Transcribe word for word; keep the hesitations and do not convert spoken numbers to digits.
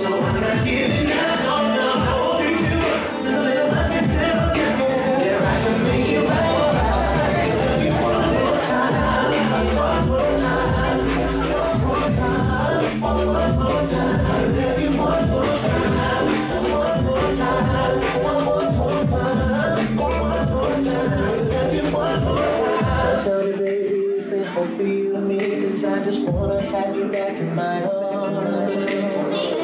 So I'm not giving up, no, no. I won't be too much. There's a little less we said, okay. Yeah, I can make it right. Just like I love you one more time. One more time. One more time. One more time. I love you one more time. One more time. One more time. One more time. I love you one more time. So tell me, baby, is there hope for you and me? Cause I just wanna have you back in my arms.